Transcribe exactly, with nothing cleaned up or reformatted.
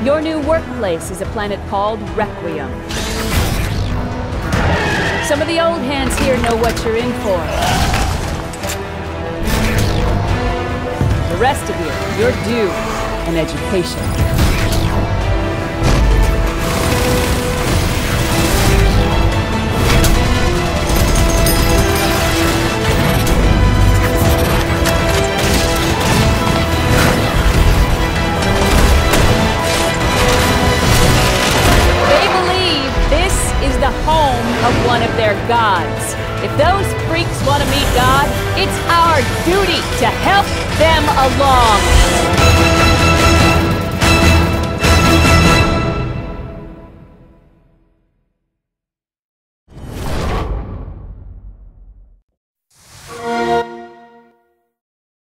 Your new workplace is a planet called Requiem. Some of the old hands here know what you're in for. The rest of you, you're due an education. Is the home of one of their gods. If those freaks want to meet God, it's our duty to help them along.